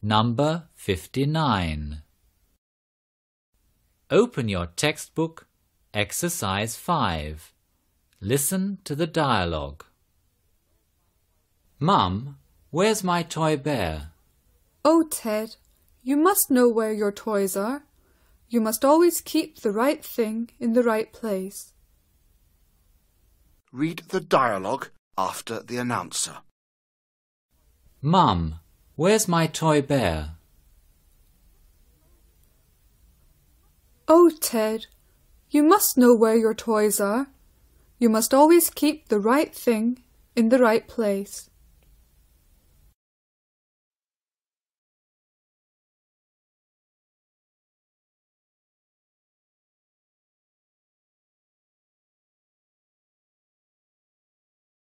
Number 59. Open your textbook, Exercise 5. Listen to the dialogue. Mum, where's my toy bear? Oh, Ted, you must know where your toys are. You must always keep the right thing in the right place. Read the dialogue after the announcer. Mum, where's my toy bear? Oh, Ted, you must know where your toys are. You must always keep the right thing in the right place.